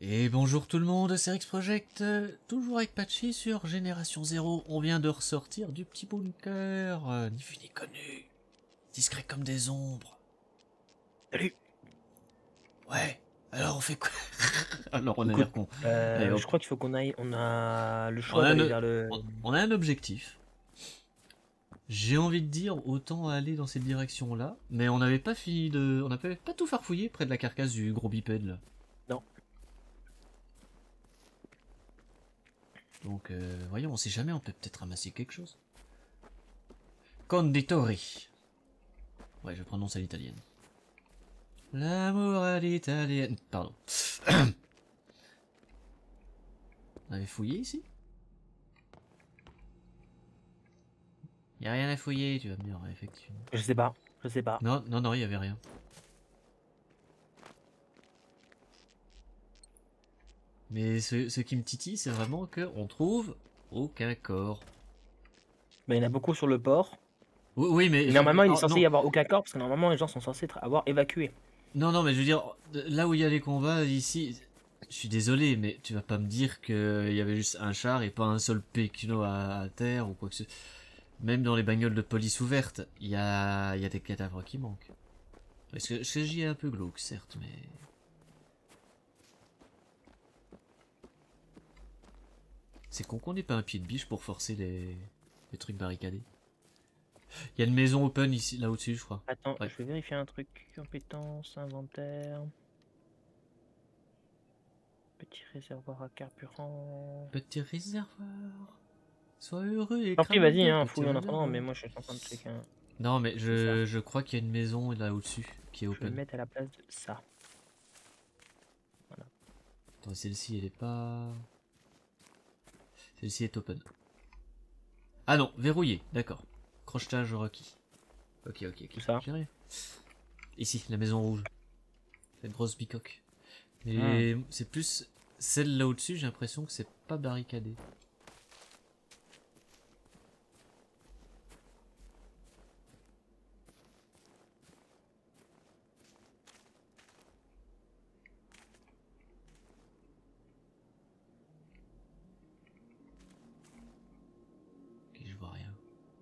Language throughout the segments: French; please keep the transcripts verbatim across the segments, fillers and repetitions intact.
Et bonjour tout le monde, c'est Rex Project, euh, toujours avec Patchy sur Génération Zéro. On vient de ressortir du petit bunker, euh, ni vu ni connu, discret comme des ombres. Salut. Ouais, alors on fait quoi? Alors on a Écoute, l'air con. euh, Allez, hop. je crois qu'il faut qu'on aille. On a le On choix a, un, d'aller vers le. on- on a un objectif. J'ai envie de dire autant aller dans cette direction-là, mais on n'avait pas fini de, on n'avait pas tout farfouillé près de la carcasse du gros bipède là. Non. Donc euh, voyons, on sait jamais, on peut peut-être ramasser quelque chose. Conditori. Ouais, je prononce à l'italienne. L'amour à l'italienne. Pardon. On avait fouillé ici? Y a rien à fouiller, tu vas me dire, ouais, effectivement. Je sais pas. Je sais pas. Non, non, non, y avait rien. Mais ce, ce qui me titille, c'est vraiment que on trouve aucun corps. Mais il y en a beaucoup sur le port. Oui, oui, mais... Et normalement, il est oh, censé non. y avoir aucun corps parce que normalement, les gens sont censés être- avoir évacué. Non, non, mais je veux dire, là où il y a les combats, ici... Je suis désolé, mais tu vas pas me dire qu'il y avait juste un char et pas un seul pécuno à, à terre ou quoi que ce soit. Même dans les bagnoles de police ouvertes, il y a, y a des cadavres qui manquent. Parce que j'y ai un peu glauque, certes, mais... C'est con qu'on n'ait pas un pied de biche pour forcer les, les trucs barricadés. Il y a une maison open ici, là au-dessus, je crois. Attends, Ouais. je vais vérifier un truc. Compétences, inventaire. Petit réservoir à carburant. Petit réservoir. Sois heureux et Tant pis, crame vas-y, de hein, petit fouille en attendant, réservoir. mais moi je suis en train de checker. Un... Non, mais C'est je, ça. je crois qu'il y a une maison là au-dessus qui est Je vais le open. mettre à la place de ça. Voilà. Attends, celle-ci elle est pas... Celle-ci est open. Ah non, verrouillé, d'accord. Crochetage requis. Ok, ok, ok. Tout ça. J'ai rien. Ici, la maison rouge. Cette grosse bicoque. Mais Hmm. c'est plus celle là au-dessus, j'ai l'impression que c'est pas barricadé. Ok, je vois rien.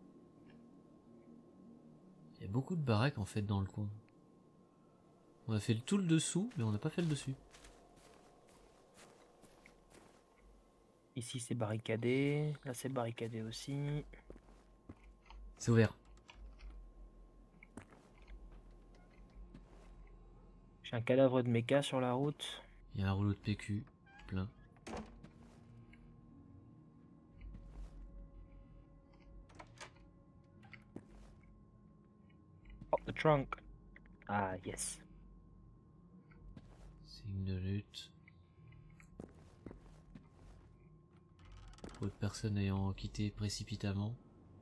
Il y a beaucoup de baraques en fait dans le coin. On a fait le tout le dessous, mais on n'a pas fait le dessus. Ici c'est barricadé. Là c'est barricadé aussi. C'est ouvert. J'ai un cadavre de méca sur la route. Il y a un rouleau de P Q, plein. Oh, the trunk. Ah, yes. Signe de lutte. Autre personne ayant quitté précipitamment.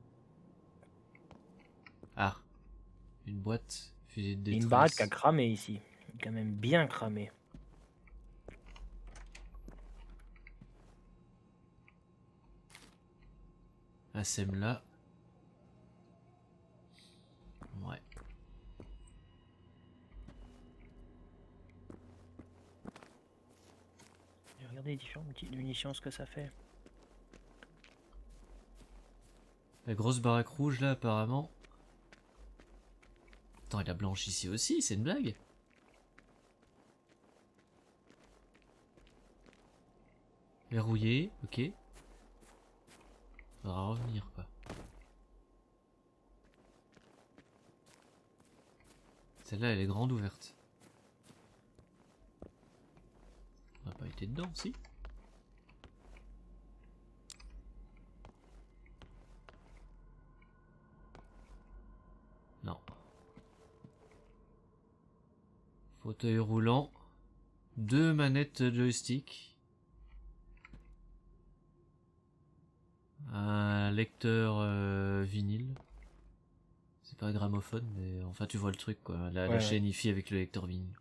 Ah. Une boîte. Fusée de Il y a détresse. une baraque qui a cramé ici. Quand même bien cramé. Un sème là. Ouais. Regardez les différentes petites munitions, ce que ça fait. La grosse baraque rouge là apparemment. Attends, et la blanche ici aussi, c'est une blague? Verrouillé, ok. Faudra revenir quoi. Celle-là elle est grande ouverte. On n'a pas été dedans, si? Non. Fauteuil roulant. Deux manettes joystick. Un lecteur euh, vinyle. C'est pas un gramophone, mais enfin tu vois le truc quoi. La, Ouais, la ouais. chaîne hi-fi avec le lecteur vinyle.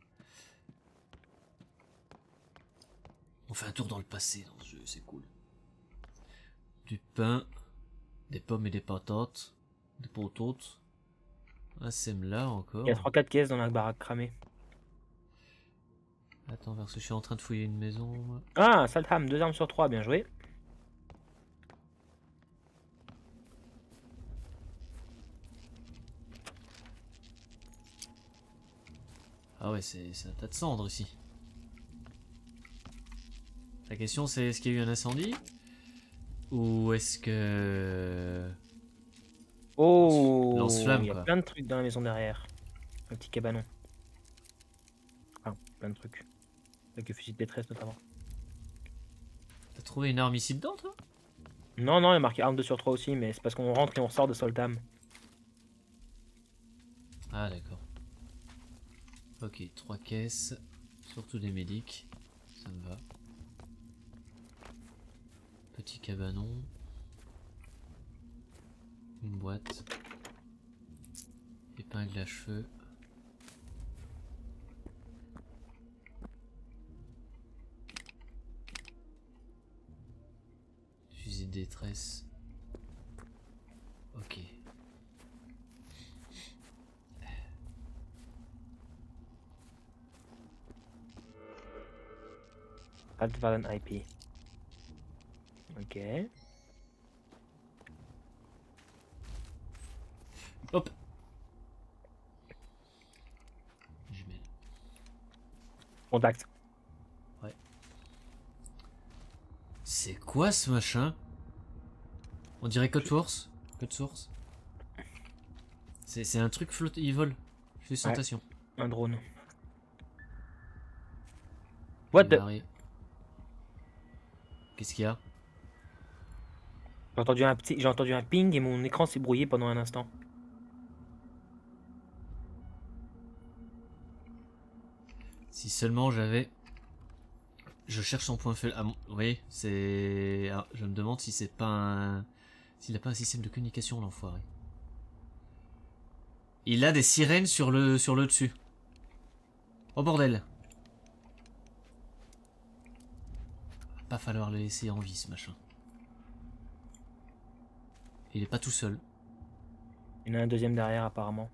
On fait un tour dans le passé dans ce jeu, c'est cool. Du pain, des pommes et des patates, des pototes. Un sème là encore. Il y a trois quatre caisses dans la baraque cramée. Attends, parce que je suis en train de fouiller une maison. Moi. Ah, Saltham, deux armes sur trois, bien joué. Ah ouais, c'est un tas de cendres ici. La question c'est est-ce qu'il y a eu un incendie? Ou est-ce que... Oh, Lance-flamme, il y a quoi. plein de trucs dans la maison derrière. Un petit cabanon. Enfin, plein de trucs. Avec le fusil de détresse notamment. T'as trouvé une arme ici dedans, toi? Non, non, il y a marqué arme deux sur trois aussi, mais c'est parce qu'on rentre et on sort de Saltham. Ah d'accord. Ok, trois caisses. Surtout des médics. Ça me va. Petit cabanon. Une boîte. Épingle à cheveux. Fusil de détresse. Ok. Altvalen I P. Ok. Hop. Jumelle. Contact. Ouais. C'est quoi ce machin? On dirait Code Source. Code Source. C'est un truc flotte, il vole. J'ai des sensations. Ouais, un drone. What the... Qu'est-ce qu'il y a? J'ai entendu un petit, j'ai entendu un ping et mon écran s'est brouillé pendant un instant. Si seulement j'avais... Je cherche son point faible. Ah, vous voyez, c'est... Ah, je me demande si c'est pas un... S'il a pas un système de communication, l'enfoiré. Il a des sirènes sur le, sur le dessus. Oh bordel. Va pas falloir le laisser en vie, ce machin. Il est pas tout seul. Il y en a un deuxième derrière apparemment.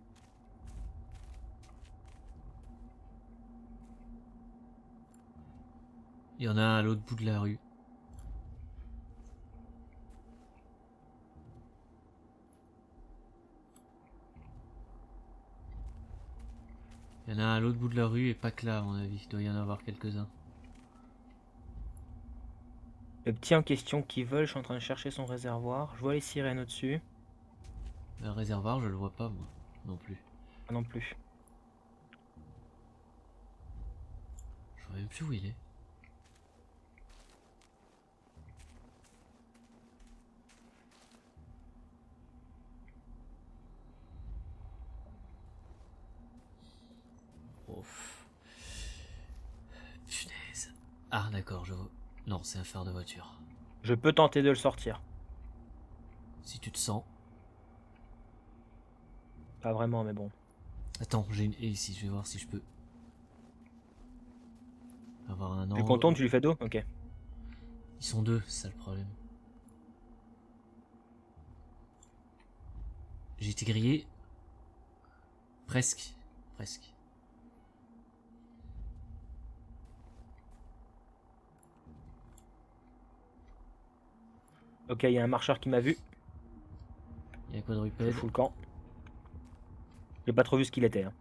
Il y en a un à l'autre bout de la rue. Il y en a un à l'autre bout de la rue et pas que là à mon avis. Il doit y en avoir quelques-uns. Le petit en question qui vole, je suis en train de chercher son réservoir. Je vois les sirènes au-dessus. Le réservoir, je le vois pas moi, non plus. Ah non plus. Je vois même plus où il est. Oh. Punaise. Ah d'accord, je vois. Non, c'est un phare de voiture. Je peux tenter de le sortir. Si tu te sens. Pas vraiment, mais bon. Attends, j'ai une haie ici, je vais voir si je peux. Avoir un angle. Tu contournes, tu lui fais dos? Ok. Ils sont deux, c'est ça le problème. J'ai été grillé. Presque. Presque. Ok, il y a un marcheur qui m'a vu. Il y a un Je quadrupède. fous le camp. J'ai pas trop vu ce qu'il était. Hein.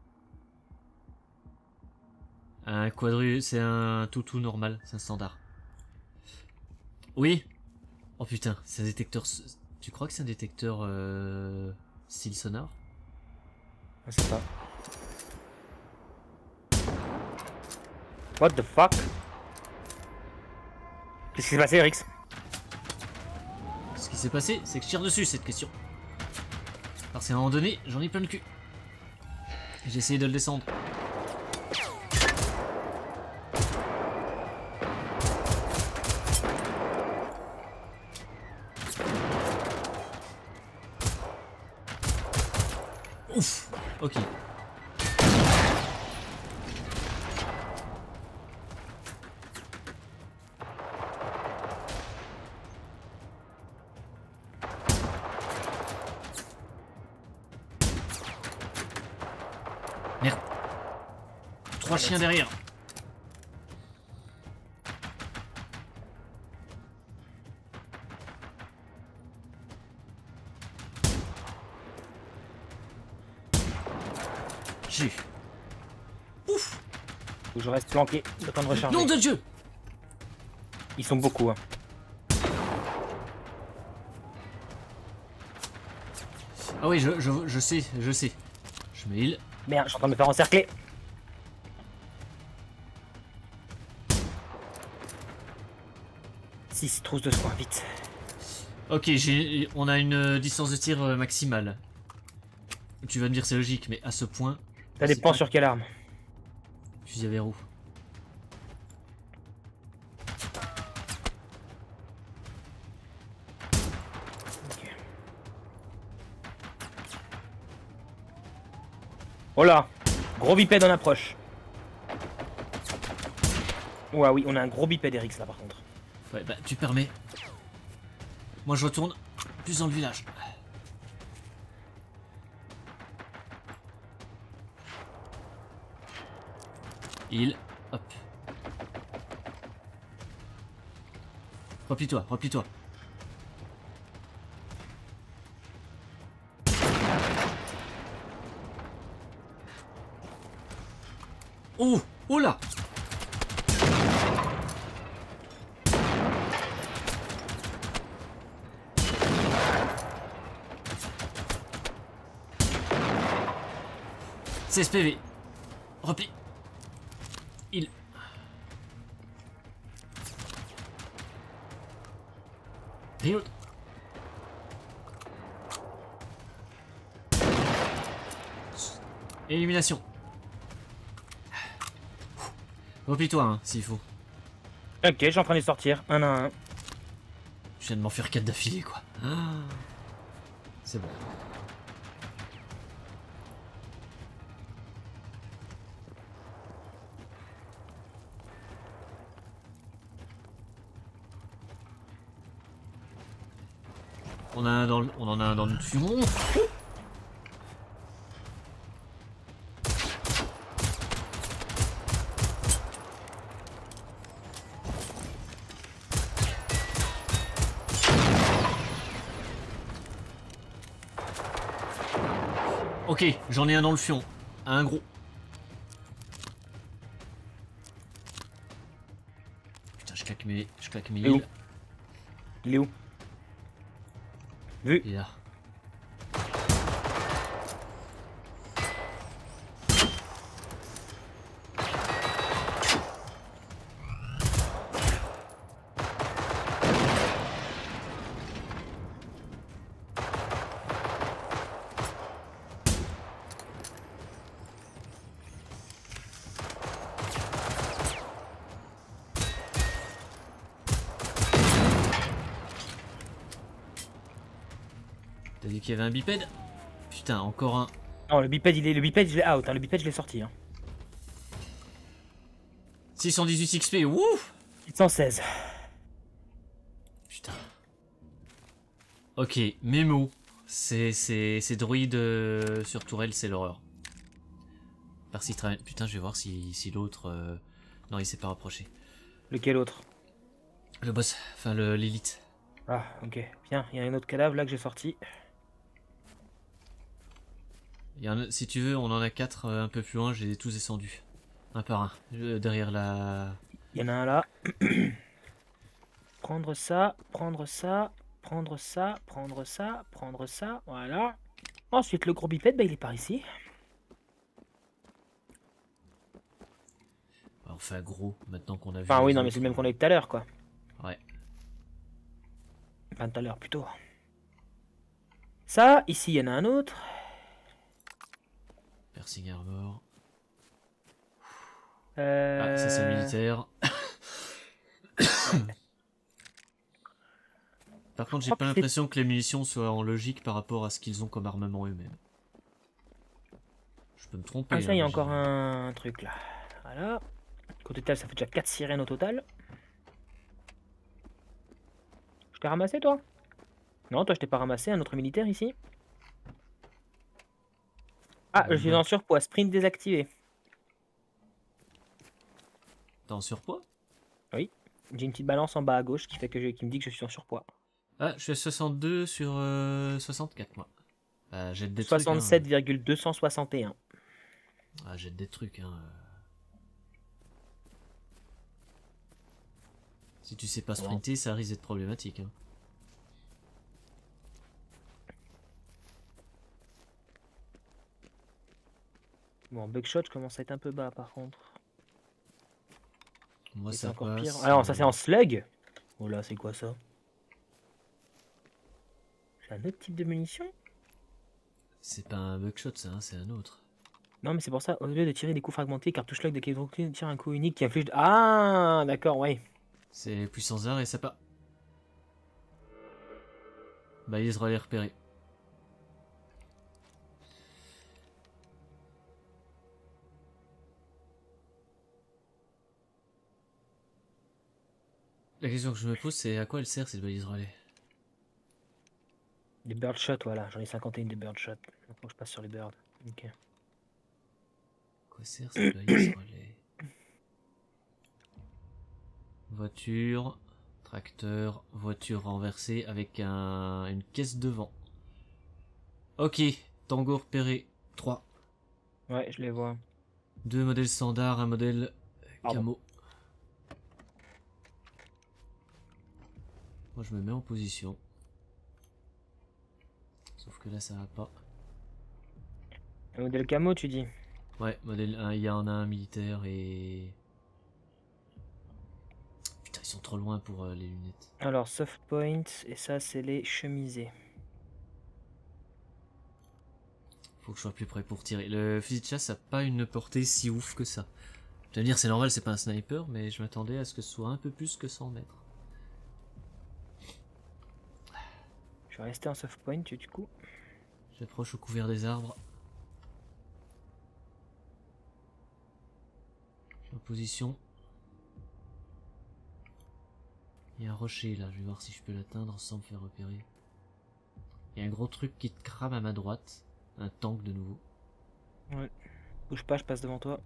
Un quadru, c'est un toutou normal, c'est un standard. Oui. Oh putain, c'est un détecteur. Tu crois que c'est un détecteur euh... style sonar? Je sais pas. What the fuck? Qu'est-ce qui s'est passé, Rix? Ce qui s'est passé, c'est que je tire dessus cette question. Parce qu'à un moment donné, j'en ai plein le cul. J'ai essayé de le descendre. Ouf. Ok. Merde. Trois chiens derrière. J'ai. Ouf. Faut que je reste planqué, le temps de recharger. Nom de Dieu. Ils sont beaucoup, hein. Ah oui, je, je, je sais, je sais. Je mets heal. Merde, je suis en train de me faire encercler. six trousses de soins, vite. Ok, j'ai, on a une distance de tir euh, maximale. Tu vas me dire c'est logique, mais à ce point... Ça dépend sur quelle arme. Fusil à verrou. Okay. Oh là, gros bipède en approche. Ouais, oui, on a un gros bipède Erix là par contre. Ouais, bah tu permets. Moi je retourne plus dans le village. Il, hop. Replie-toi, replie-toi. Oh, oh là. seize P V. Repli. Il. Reload. Élimination. Replie-toi, hein, s'il faut. Ok, je suis en train de sortir, un à un. Je viens de m'en faire quatre d'affilée, quoi. Ah. C'est bon. On, a un dans le, on en a un dans le fion. Ok, j'en ai un dans le fion. Un gros. Putain, je claque mes, je claque mes heals. Il est où? Vu. Il est là. T'as dit qu'il y avait un bipède? Putain, encore un. Non, le bipède, il est, le bipède, je l'ai out. Hein. Le bipède, je l'ai sorti. Hein. six cent dix-huit X P, ouf. huit cent seize. Putain. Ok, mémo. C'est c'est c'est droïde euh, sur tourelle, c'est l'horreur. Par-ci très... Putain, je vais voir si, si l'autre... Euh... Non, il s'est pas rapproché. Lequel autre? Le boss, enfin le l'élite. Ah, ok. Bien, il y a un autre cadavre là que j'ai sorti. Il y en a, si tu veux, on en a quatre euh, un peu plus loin, j'ai tous descendus. Un par un, euh, derrière la... Il y en a un là. Prendre ça, prendre ça, prendre ça, prendre ça, prendre ça, voilà. Ensuite, le gros bipède, bah, il est par ici. On fait un gros, maintenant qu'on a vu... Enfin oui, non, autres. mais c'est le même qu'on a eu tout à l'heure, quoi. Ouais. Enfin, tout à l'heure, plutôt. Ça, ici, il y en a un autre. Piercing Armor. Euh... Ah, ça c'est militaire. Par contre, j'ai pas l'impression que les munitions soient en logique par rapport à ce qu'ils ont comme armement eux-mêmes. Je peux me tromper. Ah, ça, il y a hein, encore un truc là. Voilà. Au total, ça fait déjà quatre sirènes au total. Je t'ai ramassé, toi? Non, toi, je t'ai pas ramassé. Un autre militaire ici. Ah, je suis en surpoids. Sprint désactivé. T'es en surpoids? Oui. J'ai une petite balance en bas à gauche qui fait que je, qui me dit que je suis en surpoids. Ah, je suis à soixante-deux sur euh, soixante-quatre, moi. Bah, j'ai des soixante-sept virgule deux cent soixante et un. Ah, jette des trucs, hein. Si tu sais pas sprinter, ça risque d'être problématique, hein. Bon, Buckshot, je commence à être un peu bas par contre. Moi, Et c'est ça encore passe. pire. Ah non, ça mais- c'est en slug. Oh là, c'est quoi ça? C'est un autre type de munition? C'est pas un buckshot, ça, hein, c'est un autre. Non, mais c'est pour ça, au lieu de tirer des coups fragmentés, cartouche slug de Kevin tire un coup unique qui inflige. Ah, d'accord, ouais. C'est puissance d'art et ça part. Bah, il sera les repérer. La question que je me pose, c'est à quoi elle sert cette balise relais? Des birdshot, voilà, j'en ai cinquante et un de birdshot. Maintenant je passe sur les birds. Ok. À quoi sert cette balise relais? Voiture, tracteur, voiture renversée avec un, une caisse devant. Ok, Tango repéré. trois. Ouais, je les vois. Deux modèles standards, un modèle Pardon. camo. Moi je me mets en position. Sauf que là ça va pas. Un modèle camo, tu dis? Ouais, modèle un, il y en a un militaire et... Putain, ils sont trop loin pour euh, les lunettes. Alors, soft point, et ça, c'est les chemisés. Faut que je sois plus près pour tirer. Le fusil de chasse a pas une portée si ouf que ça. Je vais me dire, c'est normal, c'est pas un sniper, mais je m'attendais à ce que ce soit un peu plus que cent mètres. Je vais rester en soft point, du coup. J'approche au couvert des arbres. Je suis en position. Il y a un rocher là, je vais voir si je peux l'atteindre sans me faire repérer. Il y a un gros truc qui te crame à ma droite. Un tank de nouveau. Ouais. Bouge pas, je passe devant toi.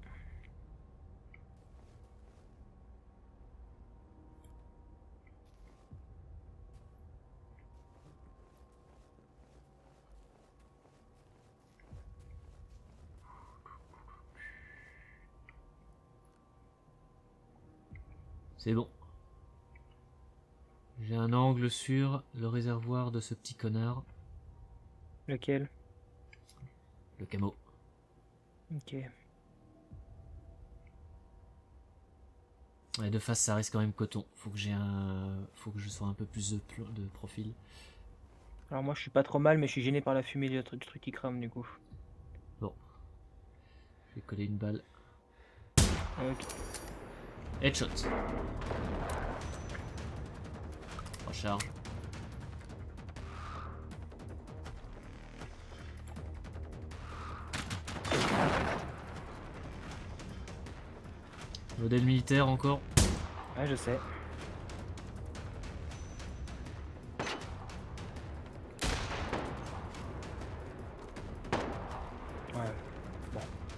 C'est bon. J'ai un angle sur le réservoir de ce petit connard. Lequel? Le camo. Ok. Ouais, de face ça reste quand même coton. Faut que j'ai un. Faut que je sois un peu plus de, de profil. Alors moi, je suis pas trop mal, mais je suis gêné par la fumée du truc, du truc qui crame, du coup. Bon. Je vais coller une balle. Ok. Headshot. Recharge. Modèle militaire encore. Ouais, je sais. Ouais. Bon.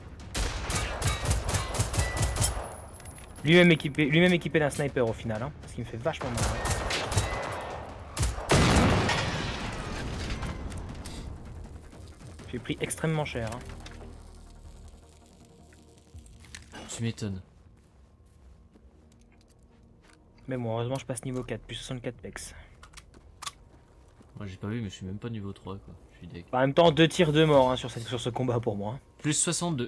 Lui-même équipé, lui-même équipé d'un sniper au final, hein, parce qu'il me fait vachement mal. Hein. J'ai pris extrêmement cher. Hein. Tu m'étonnes. Mais bon, heureusement, je passe niveau quatre, plus soixante-quatre pex. Moi j'ai pas vu, mais je suis même pas niveau trois quoi. Je suis deg. En même temps, deux tirs, deux morts hein, sur, cette, sur ce combat pour moi. Hein. Plus soixante-deux.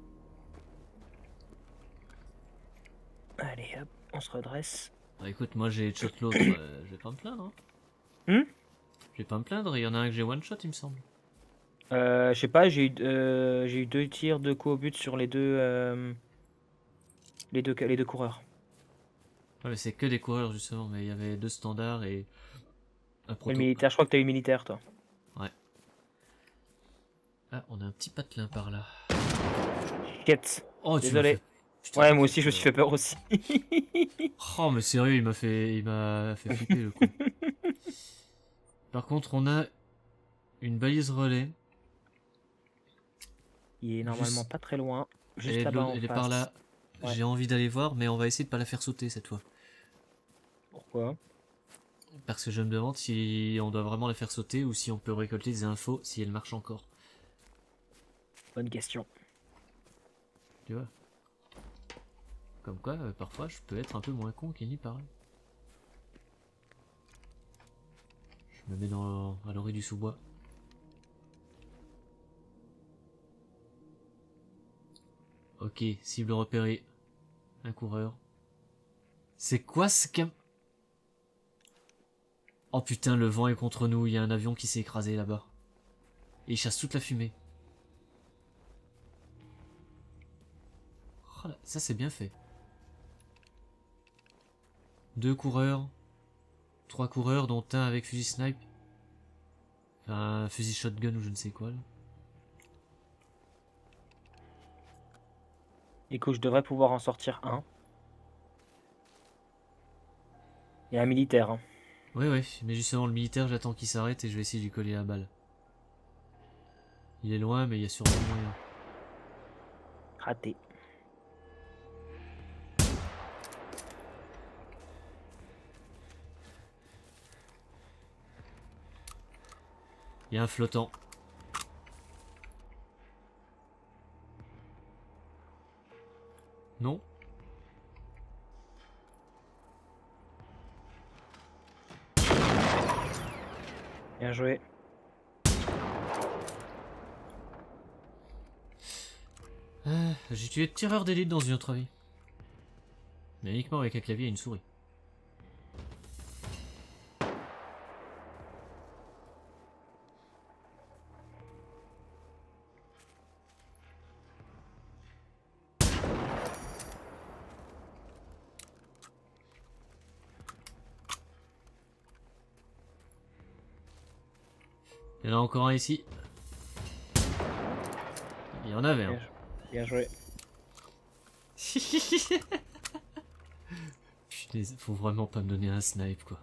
Allez, hop, on se redresse. Bah écoute, moi j'ai headshot l'autre, euh, je vais pas me plaindre. Hein. Hmm Je vais pas me plaindre, il y en a un que j'ai one shot il me semble. euh, je sais pas, j'ai eu, euh, j'ai eu deux tirs, deux coups au but sur les deux, euh, les deux, les deux coureurs. Ouais, mais c'est que des coureurs justement, mais il y avait deux standards et un Et proto. le militaire, je crois que t'as eu le militaire, toi. Ouais. Ah, on a un petit patelin par là. Quête. Oh, tu m'as Désolé. fait... Putain, Ouais, t'as moi fait aussi, je me suis peur. fait peur aussi. Oh, mais sérieux, il m'a fait, il m'a fait flipper le coup. Par contre, on a une balise relais. Il est normalement Juste- pas très loin. Elle Juste est, de là-bas l'autre- en elle est face. par là. Ouais. J'ai envie d'aller voir, mais on va essayer de pas la faire sauter cette fois. Pourquoi? Parce que je me demande si on doit vraiment la faire sauter ou si on peut récolter des infos si elle marche encore. Bonne question. Tu vois. Comme quoi, euh, parfois, je peux être un peu moins con qu'il n'y paraît. Je me mets dans à l'orée du sous-bois. Ok, cible repérée. Un coureur. C'est quoi ce cam... Oh putain, le vent est contre nous, il y a un avion qui s'est écrasé là-bas. Et il chasse toute la fumée. Oh là, ça c'est bien fait. Deux coureurs. Trois coureurs, dont un avec fusil snipe. Enfin, un fusil shotgun ou je ne sais quoi là. Écoute, je devrais pouvoir en sortir un. Il y a un militaire. Hein. Ouais ouais, mais justement le militaire j'attends qu'il s'arrête et je vais essayer de lui coller la balle. Il est loin mais il y a sûrement moyen. Raté. Il y a un flottant. Non? Bien joué. Ah, j'ai tué tireur d'élite dans une autre vie. Mais uniquement avec un clavier et une souris. Il y en a encore un ici. Il y en avait un. Bien, bien joué. Putain, faut vraiment pas me donner un snipe quoi.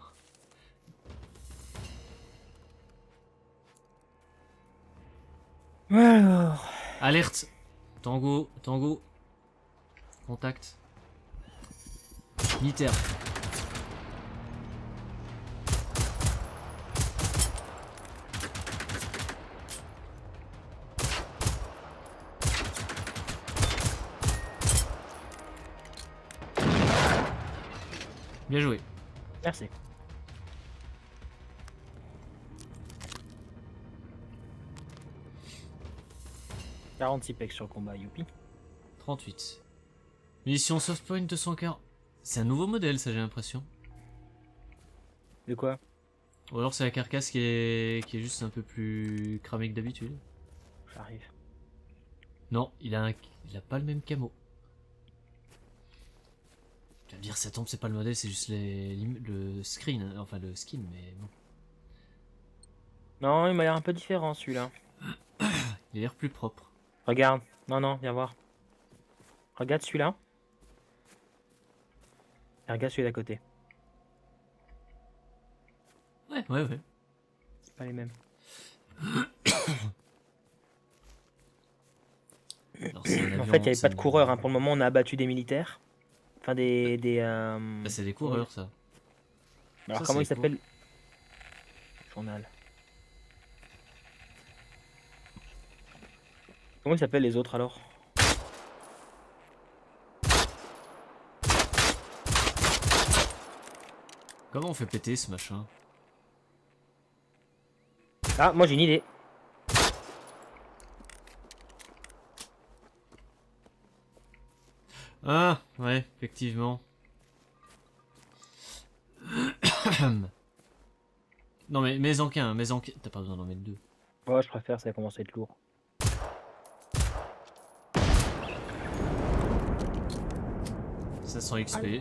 Alors. Alerte. Tango, tango. Contact. Militaire. Bien joué. Merci. quarante-six pecs sur le combat, youpi. trente-huit. Munition softpoint deux cent quarante. C'est un nouveau modèle ça j'ai l'impression. De quoi? Ou alors c'est la carcasse qui est, qui est juste un peu plus cramée que d'habitude. J'arrive. Non, il a, un... il a pas le même camo. Tu vas me dire, ça tombe, c'est pas le modèle, c'est juste les... le screen, hein, enfin le skin, mais bon. Non, il m'a l'air un peu différent celui-là. Il a l'air plus propre. Regarde. Non, non, viens voir. Regarde celui-là. Et regarde celui d'à côté. Ouais, ouais, ouais. C'est pas les mêmes. Alors, En fait, il n'y avait pas de coureur. Hein. Pour le moment, on a abattu des militaires. Enfin, des... des euh... bah, c'est des coureurs, ça. Alors, ça, comment il cour... s'appelle? Journal. Comment ils s'appellent les autres, alors? Comment on fait péter ce machin? Ah, moi, j'ai une idée. Ah, ouais, effectivement. Non mais mets-en qu'un, mets-en qu'un. T'as pas besoin d'en mettre deux. Ouais, je préfère, ça commence à être lourd. cinq cents X P.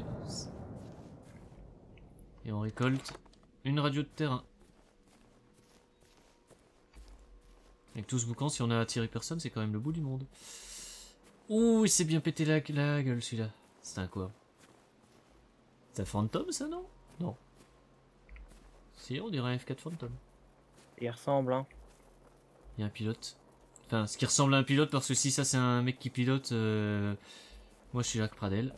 Et on récolte une radio de terrain. Avec tout ce boucan, si on a attiré personne, c'est quand même le bout du monde. Ouh, il s'est bien pété la, la gueule celui-là. C'est un quoi? C'est un fantôme ça, non? Non. Si, on dirait un F quatre fantôme. Il ressemble, hein. Il y a un pilote. Enfin, ce qui ressemble à un pilote, parce que si ça c'est un mec qui pilote, euh... moi je suis Jacques Pradel.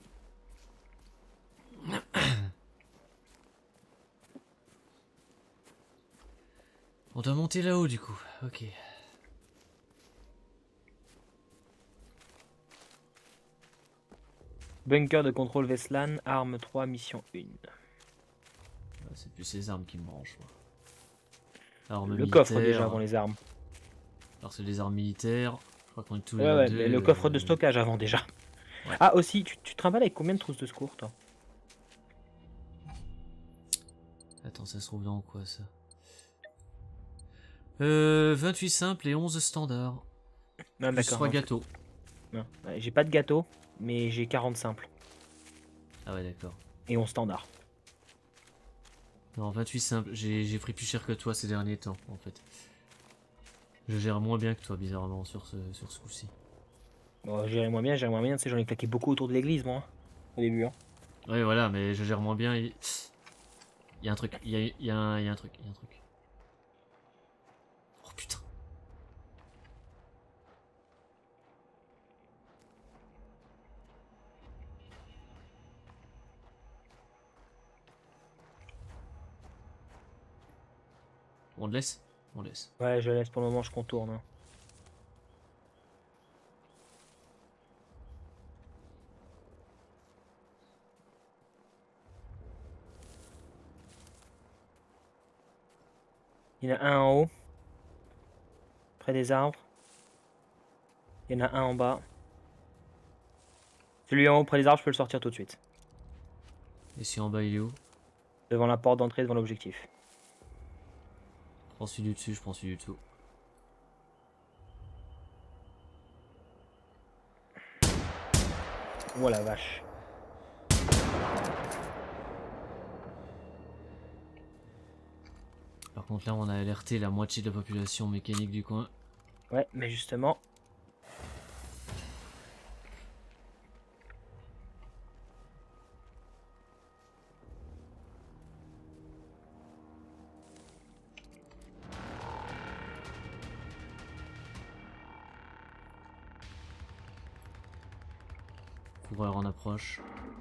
On doit monter là-haut du coup, ok. Bunker de contrôle Veslan, arme trois, mission un. C'est plus ces armes qui me branchent. Moi. Armes Le coffre déjà militaires. avant les armes. Alors c'est les armes militaires. Je crois qu'on est tous les Ouais, ouais, deux. mais le coffre de stockage avant déjà. Ouais. Ah aussi, tu, tu te trimbales avec combien de trousses de secours toi? Attends, ça se trouve dans quoi ça? Euh, vingt-huit simples et onze standards. Non, Plus d'accord. trois non, gâteaux. non. Ouais, j'ai pas de gâteau, mais j'ai quarante simples. Ah ouais, d'accord. Et onze standards. Non, vingt-huit simples. J'ai pris plus cher que toi ces derniers temps, en fait. Je gère moins bien que toi, bizarrement, sur ce, sur ce coup-ci. Bon, j'irai moins bien, j'irai moins bien, tu sais, j'en ai claqué beaucoup autour de l'église, moi, hein, au début. Hein. Ouais, voilà, mais je gère moins bien. Il y a un truc, il y a, il y a un, il y a un truc, il y a un truc. Oh putain. On le laisse? On laisse. Ouais, je laisse pour le moment, je contourne. Hein. Il y en a un en haut, près des arbres. Il y en a un en bas. Celui en haut, près des arbres, je peux le sortir tout de suite. Et si en bas il est où? Devant la porte d'entrée, devant l'objectif. Je prends celui du dessus, je prends celui du dessous. Oh la vache. Par contre là on a alerté la moitié de la population mécanique du coin. Ouais, mais justement... Coureur en approche.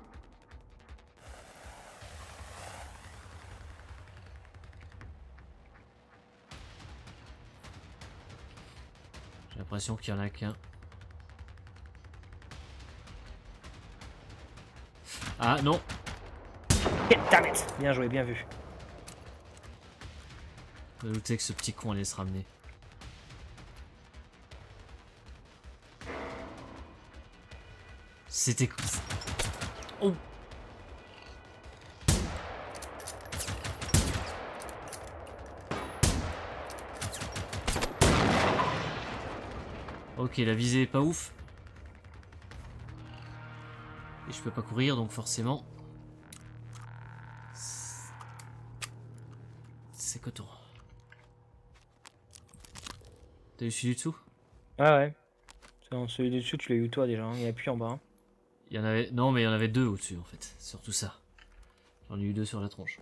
J'ai l'impression qu'il y en a qu'un. Ah non! Damn it. Bien joué, bien vu. Je me doutais que ce petit con allait se ramener. C'était... Oh! Ok, la visée est pas ouf. Et je peux pas courir, donc forcément... C'est coton. T'as eu celui du dessous? Ah ouais. Dans celui du dessous, tu l'as eu toi déjà, hein. Il n'y avait plus en bas. Hein. Il y en avait... Non, mais il y en avait deux au-dessus, en fait. Surtout ça. J'en ai eu deux sur la tronche.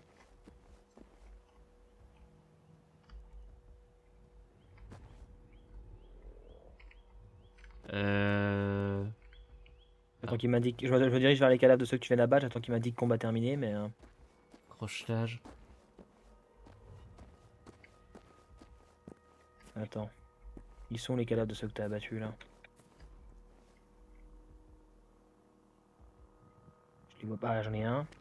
Euh... J'attends qu'il m'indique. Je me, je me dirige vers les cadavres de ceux que tu viens d'abattre. J'attends qu'il m'indique combat terminé, mais. Euh... Crochetage. Attends. Ils sont les cadavres de ceux que t'as abattus là. Je les vois pas, ah, j'en ai un.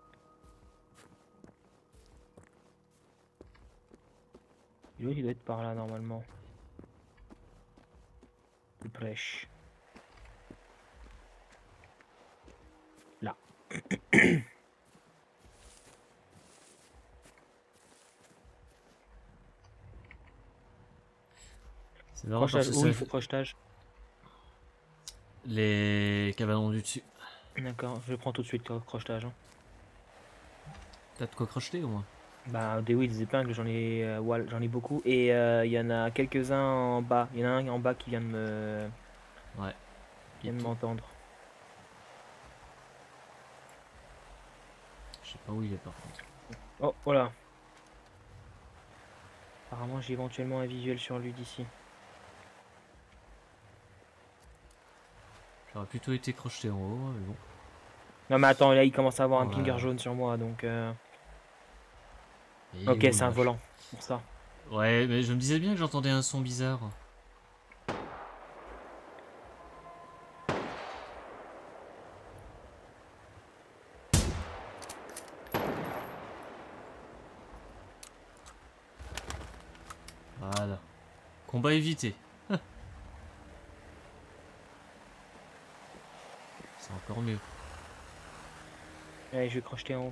L'autre il doit être par là normalement. Plus prêche. Là. C'est marrant parce que oui, ça il fait... faut crochetage. Les cabanons du dessus. D'accord, je prends tout de suite le crochetage. Hein. T'as de quoi crocheter au moins? Bah des oui des épingles j'en ai euh, ouais, j'en ai beaucoup et il euh, y en a quelques-uns en bas. Il y en a un en bas qui vient de me Ouais. qui vient de m'entendre. Je sais pas où il est par contre. Oh voilà. Apparemment j'ai éventuellement un visuel sur lui d'ici. J'aurais plutôt été crocheté en haut, mais bon. Non mais attends là il commence à avoir un Ouais. pinger jaune sur moi donc. Euh... Et Ok où, c'est un vache. volant pour ça. Ouais, mais je me disais bien que j'entendais un son bizarre. Voilà. Combat évité. C'est encore mieux. Allez, je vais crocheter en haut.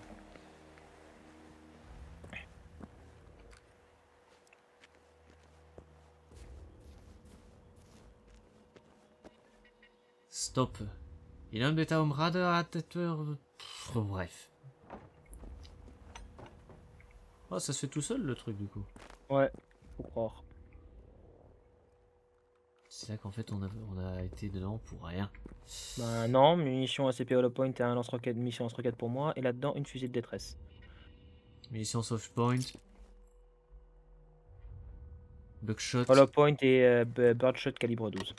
Stop. Il a un bêta home radar à tête. Bref. Oh, ça se fait tout seul le truc du coup. Ouais, faut croire. C'est là qu'en fait on a, on a été dedans pour rien. Bah non, munitions A C P Hollow Point et un lance-roquette, mission lance-roquette pour moi. Et là-dedans, une fusée de détresse. Munitions soft point. Buckshot. Hollow Point et euh, Birdshot calibre douze.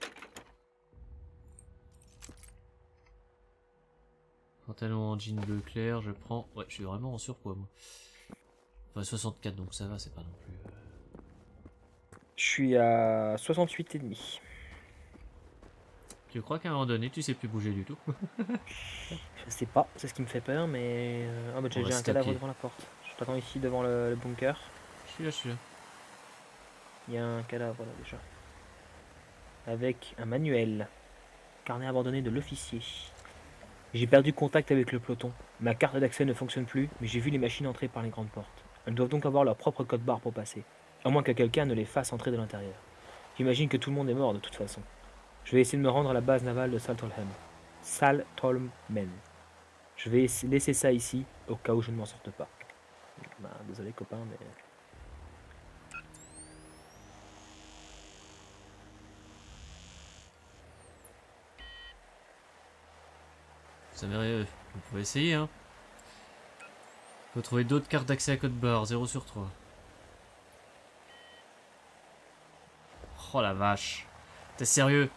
Pantalon en jean bleu clair, je prends. Ouais, je suis vraiment en surpoids moi. Enfin soixante-quatre donc ça va, c'est pas non plus. Euh... Je suis à soixante-huit et demi. Tu crois qu'à un moment donné tu sais plus bouger du tout? Je sais pas, c'est ce qui me fait peur, mais... Ah bah j'ai déjà un cadavre devant la porte. Je t'attends ici devant le, le bunker. Je suis là, je suis là. Il y a un cadavre là déjà. Avec un manuel. Carnet abandonné de l'officier. J'ai perdu contact avec le peloton. Ma carte d'accès ne fonctionne plus, mais j'ai vu les machines entrer par les grandes portes. Elles doivent donc avoir leur propre code barre pour passer. À moins que quelqu'un ne les fasse entrer de l'intérieur. J'imagine que tout le monde est mort de toute façon. Je vais essayer de me rendre à la base navale de Saltholm. Saltholmen. Je vais laisser ça ici, au cas où je ne m'en sorte pas. Bah, désolé copain, mais... Ça mérite. Vous pouvez essayer hein. Faut trouver d'autres cartes d'accès à code barre, zéro sur trois. Oh la vache. T'es sérieux?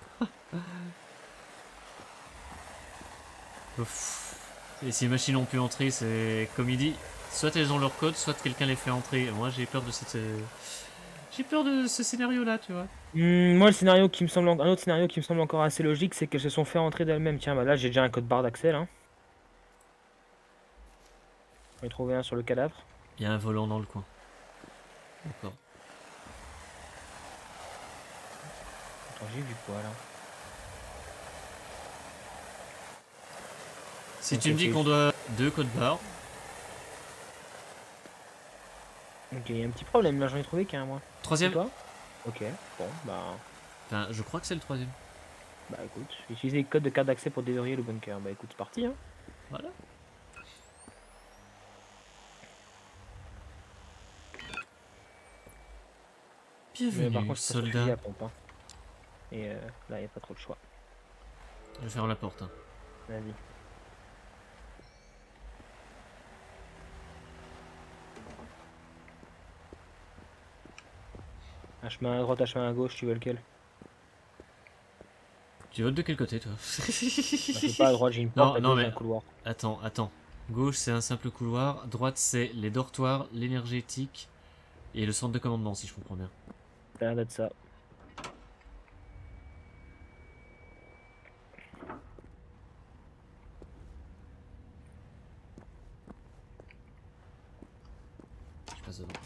Ouf. Et si les machines ont pu entrer, c'est comme il dit, soit elles ont leur code, soit quelqu'un les fait entrer. Moi j'ai peur de cette... J'ai peur de ce scénario là, tu vois. Mmh, moi le scénario qui me semble... Un autre scénario qui me semble encore assez logique, c'est qu'elles se sont fait entrer d'elles-mêmes. Tiens, bah là j'ai déjà un code barre d'accès là. On va trouver un sur le cadavre. Il y a un volant dans le coin. D'accord. Attends, j'ai vu quoi là? Si okay, tu me dis qu'on doit deux codes barres. Ok, il y a un petit problème là, j'en ai trouvé qu'un moi. Troisième. Toi ok, bon bah. Enfin, je crois que c'est le troisième. Bah écoute, j'ai utilisé les codes de carte d'accès pour déverrouiller le bunker. Bah écoute, c'est parti hein. Voilà. Bienvenue, mais par contre, soldat. Je à pompe, hein. Et euh, là, il n'y a pas trop de choix. Je vais fermer la porte. Hein. Vas-y. Un chemin à droite, un chemin à gauche, tu veux lequel? Tu votes de quel côté toi? Bah, c'est pas à droite, j'ai une porte, à non, gauche, mais... un couloir. Attends, attends. Gauche c'est un simple couloir, droite c'est les dortoirs, l'énergétique et le centre de commandement si je comprends bien. Ça a l'air d'être ça. Je passe devant.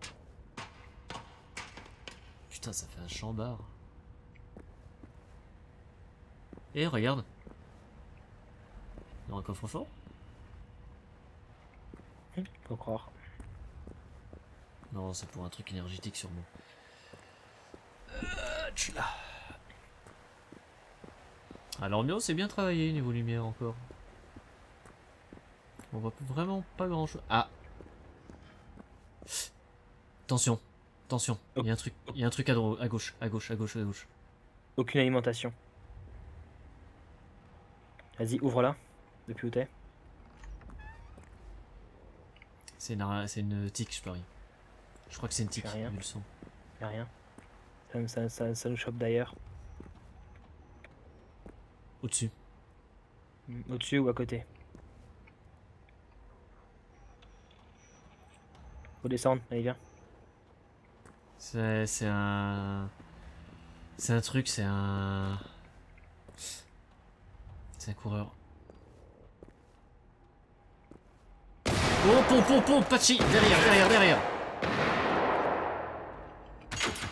Putain ça fait un chambard. Et regarde. Il y a un coffre-fort. Faut croire. Non, c'est pour un truc énergétique sûrement. Euh, je suis là. Ah, l'ambiance est bien travaillée niveau lumière encore. On voit vraiment pas grand chose. Ah. Attention, attention. Il y a un truc, il y a un truc à, à gauche, à gauche, à gauche, à gauche. Aucune alimentation. Vas-y, ouvre-la. Depuis où t'es? C'est une, c'est une tique, je parie. Je crois que c'est une tique, rien. vu le son. Y'a rien. Ça, ça, ça, ça nous chope d'ailleurs. Au-dessus. Au-dessus ou à côté? Faut descendre, allez viens. C'est c'est un... C'est un truc, c'est un... C'est un coureur. Oh, pompe, pompe, pompe, Pachi! Derrière, derrière, derrière!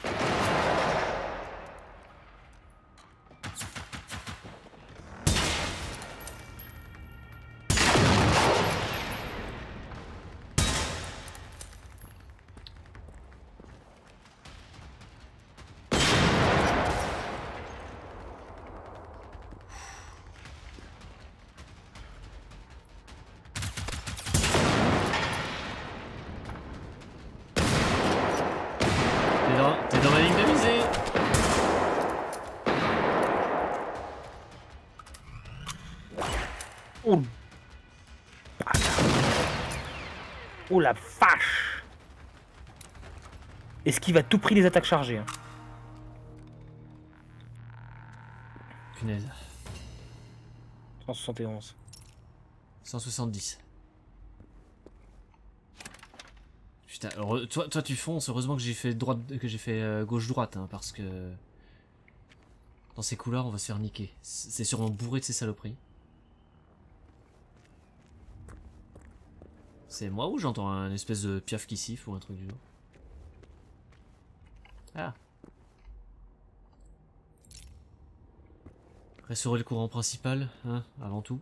dans, t'es dans ma ligne de visée. Oh. Oh la vache. Esquive à tout prix les attaques chargées. Hein. Punaise. cent soixante et onze. cent soixante-dix. Putain, heureux, toi, toi tu fonces, heureusement que j'ai fait droite, que j'ai fait euh, gauche-droite, hein, parce que dans ces couloirs on va se faire niquer. C'est sûrement bourré de ces saloperies. C'est moi ou j'entends un espèce de piaf qui siffle ou un truc du genre? Ah. Restaurer le courant principal, hein, avant tout.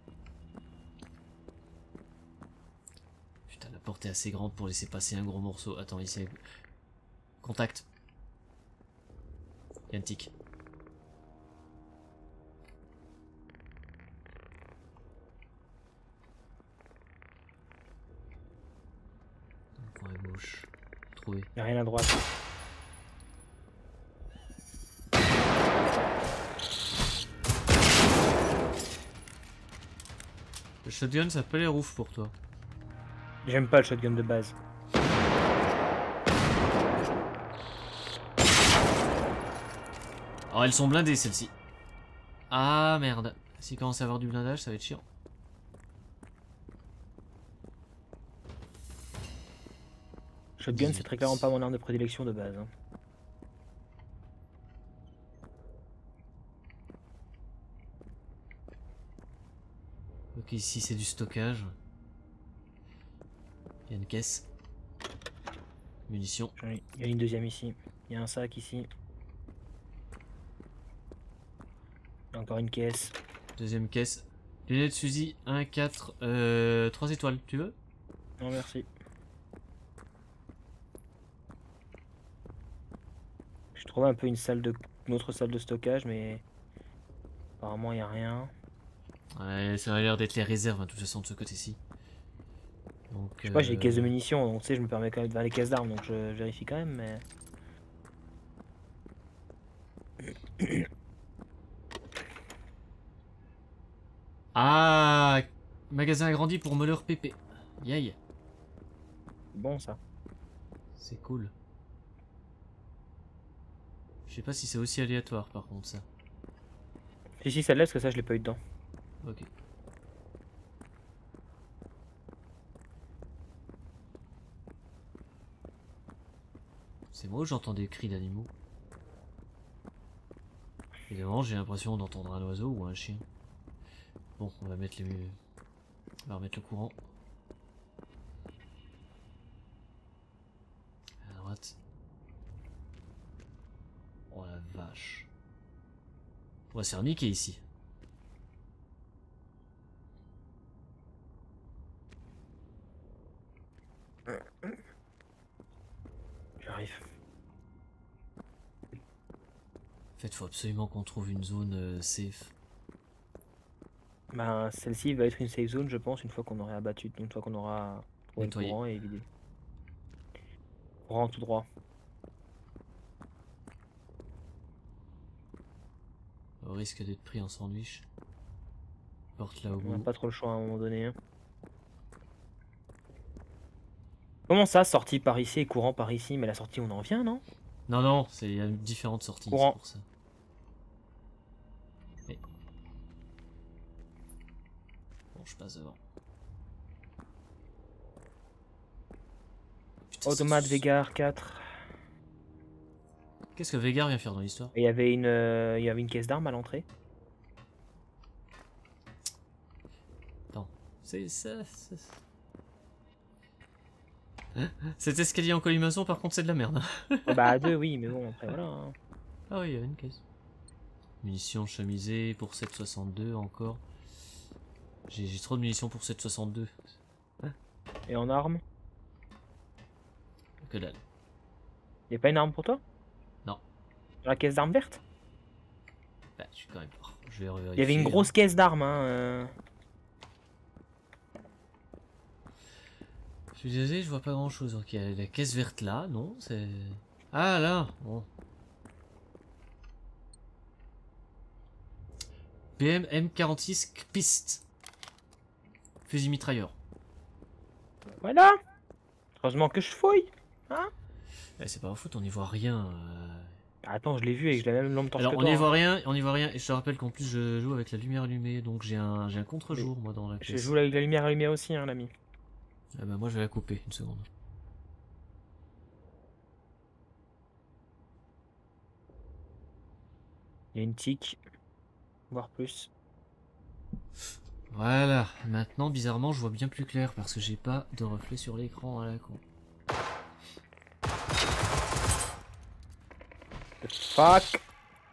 Putain, la porte est assez grande pour laisser passer un gros morceau. Attends, ici. Contact. Il y a un tic. Point à gauche. Trouvé. Y'a rien à droite. Le shotgun, ça peut l'air ouf pour toi. J'aime pas le shotgun de base. Oh, elles sont blindées celles-ci. Ah merde. S'il commence à avoir du blindage, ça va être chiant. Shotgun, c'est très clairement pas mon arme de prédilection de base. Hein. Ok, ici c'est du stockage. Il y a une caisse. Munitions. Il y a une deuxième ici. Il y a un sac ici. Il y a encore une caisse. Deuxième caisse. Lunettes fusil un, quatre, euh, trois étoiles, tu veux? Non merci. Je trouvais un peu une salle de une autre salle de stockage mais apparemment il n'y a rien. Ouais, ça a l'air d'être les réserves, hein, de toute façon, de ce côté-ci. Donc, je sais pas, j'ai euh... les caisses de munitions, donc tu sais, je me permets quand même de voir les caisses d'armes, donc je vérifie quand même, mais... Ah, magasin agrandi pour Muller P P. Yay. Bon, ça. C'est cool. Je sais pas si c'est aussi aléatoire, par contre, ça. Si, si, celle-là, parce que ça, je l'ai pas eu dedans. Ok. C'est moi ou j'entends des cris d'animaux? Évidemment, j'ai l'impression d'entendre un oiseau ou un chien. Bon, on va mettre les... On va remettre le courant. À droite. Oh la vache. On va se faire niquer ici. J'arrive. En fait, faut absolument qu'on trouve une zone euh, safe. Ben, celle-ci va être une safe zone, je pense, une fois qu'on aurait abattu, une fois qu'on aura trouvé le courant et vidé. Courant tout droit. Au risque d'être pris en sandwich. Porte là au On bout. n'a pas trop le choix à un moment donné. Hein. Comment ça, sortie par ici et courant par ici? Mais la sortie, on en vient, non? Non, non, il y a différentes sorties, Courant. c'est pour ça. Et... Bon, je passe devant. Putain, Automate Vegar quatre. Qu'est-ce que Vegar vient faire dans l'histoire? Il y avait une, euh, il y avait une caisse d'armes à l'entrée. Attends, c'est ça. Cet escalier en colimaçon, par contre, c'est de la merde. Oh, bah à deux, oui, mais bon, après voilà. Hein. Ah oui, il y avait une caisse. Munitions chamisées pour sept soixante-deux encore. J'ai trop de munitions pour sept soixante-deux. Hein? Et en armes? Que dalle. Y'a pas une arme pour toi? Non. Dans la caisse d'armes verte? Bah, je suis quand même pas. Je vais revérifier. Il y avait une grosse caisse d'armes, hein. Euh... Je suis désolé, je vois pas grand chose. Ok, la caisse verte là, non, c'est. Ah là, bon. P M M quarante-six Piste. Fusil mitrailleur. Voilà. Heureusement que je fouille. Hein? Eh, c'est pas en faute, on n'y voit rien. euh. Attends, je l'ai vu avec la même lampe torche Alors que on toi. n'y hein. voit rien, on n'y voit rien. Et je te rappelle qu'en plus je joue avec la lumière allumée, donc j'ai un, j'ai un Mais contre-jour moi dans la Je pièce. joue avec la lumière allumée aussi, hein, l'ami. Ah bah moi je vais la couper, une seconde. Il y a une tique, voire plus. Voilà, maintenant bizarrement je vois bien plus clair parce que j'ai pas de reflet sur l'écran à la con. The fuck.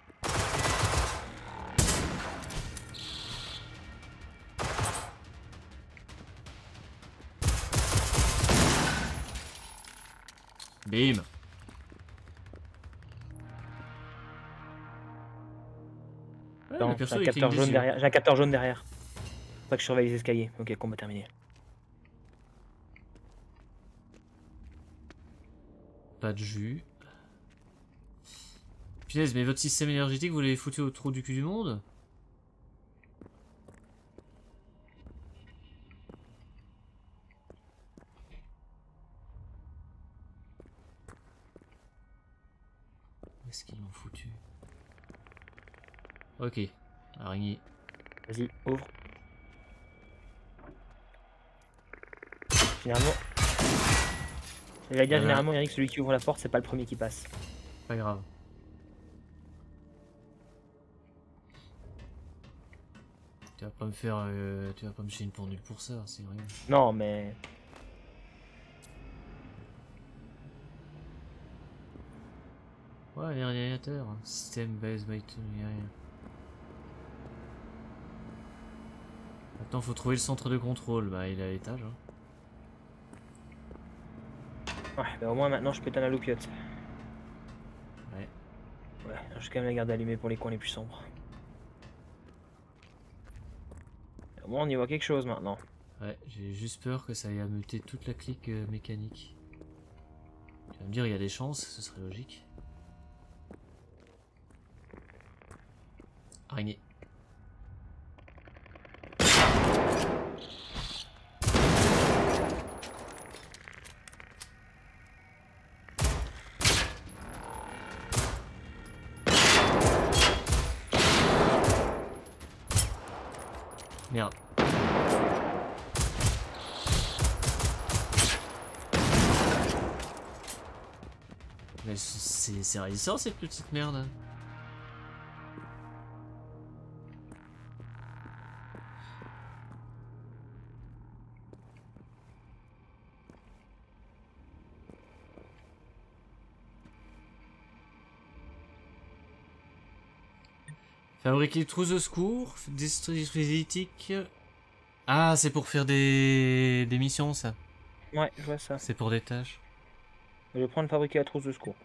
Bim. Ouais, Non, le j'ai perso un il capteur cligne des jaune yeux. derrière. J'ai un capteur jaune derrière. C'est pour ça que je surveille les escaliers. Ok, combat terminé. Pas de jus. Punaise, mais votre système énergétique vous l'avez foutu au trou du cul du monde? Où est-ce qu'ils l'ont foutu? Ok, araignée. Vas-y, ouvre. Généralement. J'allais dire, Ah bah, généralement, Yannick, celui qui ouvre la porte, c'est pas le premier qui passe. pas grave. Tu vas pas me faire, euh, tu vas pas me chier une pendule pour ça, c'est rien. Non, mais. Ouais, les ordinateurs, système base by two, y a rien. Maintenant faut trouver le centre de contrôle, bah il est à l'étage. Hein. Ouais, bah au moins maintenant je pétale la loupiote. Ouais. Ouais, je vais quand même la garder allumée pour les coins les plus sombres. Au moins on y voit quelque chose maintenant. Ouais, j'ai juste peur que ça ait ameuté toute la clique euh, mécanique. Tu vas me dire, il y a des chances, ce serait logique. Araignée. Merde. Mais c'est c'est résistant cette petite merde. Fabriquer trousses de secours, dispositifs. Ah, c'est pour faire des... des missions ça. Ouais, je vois ça. C'est pour des tâches. Je vais prendre fabriquer la trousse de secours.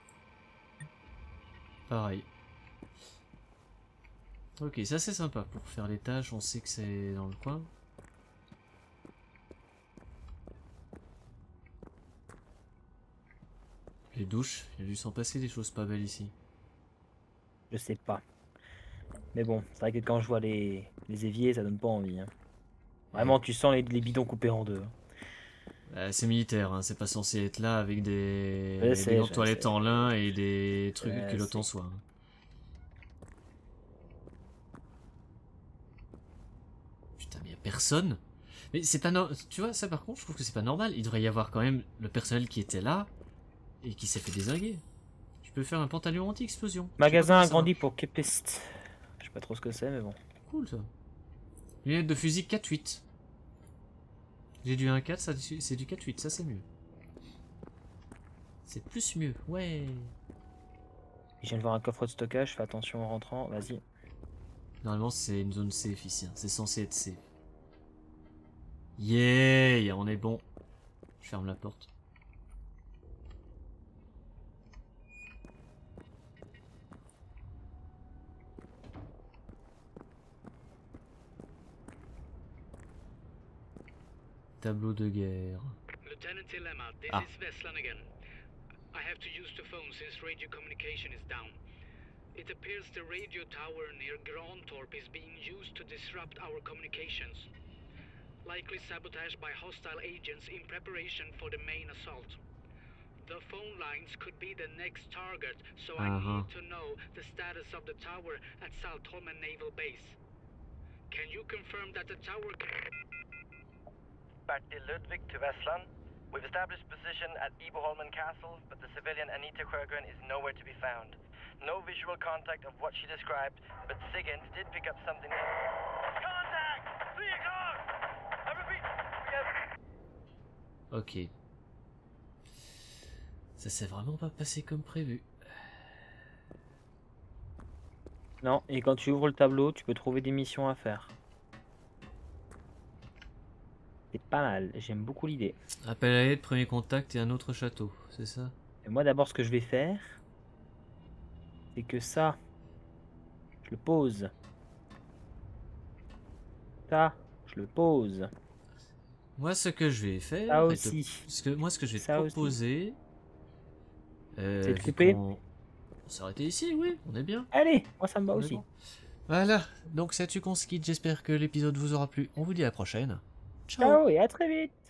Pareil. Ok, ça c'est sympa. Pour faire les tâches, on sait que c'est dans le coin. Les douches, il y a dû s'en passer des choses pas belles ici. Je sais pas. Mais bon, c'est vrai que quand je vois les, les éviers, ça donne pas envie. Hein. Vraiment, tu sens les, les bidons coupés en deux. hein. Euh, c'est militaire, hein, c'est pas censé être là avec des, Je des sais, gants de je toilette sais. en lin et des trucs Je culottes en sais. soie. hein. Putain, mais y a personne. Mais c'est pas normal. Tu vois, ça par contre, je trouve que c'est pas normal. Il devrait y avoir quand même le personnel qui était là et qui s'est fait désinguer. Tu peux faire un pantalon anti-explosion. Je sais pas Magasin comment ça agrandi marche. pour Kepist. Je sais pas trop ce que c'est, mais bon. Cool ça. Lunettes de fusil quatre huit. J'ai du un quatre, ça c'est du quatre huit, ça c'est mieux. C'est plus mieux, ouais. Je viens de voir un coffre de stockage, fais attention en rentrant, vas-y. Normalement c'est une zone safe ici, hein. C'est censé être safe. Yeah, on est bon. Je ferme la porte. Tableau de guerre. Lieutenant Dilemma, this Ah. is Veslan again. I have to use the phone since radio communication is down. It appears the radio tower near Grantorp is being used to disrupt our communications. Likely sabotaged by hostile agents in preparation for the main assault. The phone lines could be the next target, so I Uh-huh. need to know the status of the tower at Saltholmen Naval Base. Can you confirm that the tower... Bertil Ludwig to Vestland. We've established position at Iboholmen Castle, but the civilian Anita Sjögren is nowhere to be found. No visual contact of what she described, but Siggins did pick up something... Contact! Three o'clock! I repeat, we have... Ok. Ça s'est vraiment pas passé comme prévu. Non, et quand tu ouvres le tableau, tu peux trouver des missions à faire. C'est pas mal, j'aime beaucoup l'idée. Appel à l'aide, premier contact et un autre château, c'est ça? Et moi d'abord ce que je vais faire, c'est que ça, je le pose. Ça, je le pose. Moi, ce que je vais faire... Ça et aussi. te- ce que, moi, ce que je vais Ça te aussi. proposer... Euh, C'est de vu couper. qu'on- On s'est arrêté ici, oui, on est bien. Allez, moi ça me va On est aussi. bon. Voilà, donc c'est là-dessus qu'on se quitte. J'espère que l'épisode vous aura plu. On vous dit à la prochaine. Ciao. Ciao et à très vite.